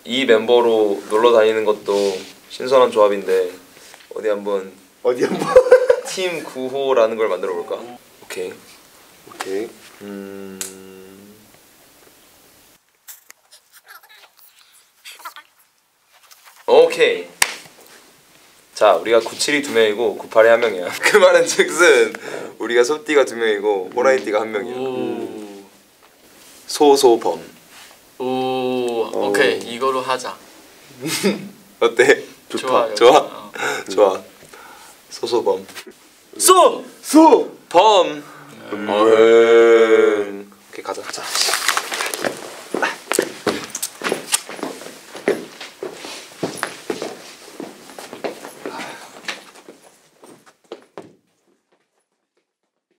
이 멤버로 놀러 다니는 것도 신선한 조합인데 어디 한번 팀 9호라는 걸 만들어 볼까? 오케이. 오케이. 자, 우리가 97이 2명이고 98이 1명이야. 그 말은 즉슨 우리가 소띠가 2명이고 호라이띠가 1명이야. 소소범. 오, 오케이. 이거로 하자. 어때? 좋아. 좋아. 소소범. 소! 범. 오케이, 가자.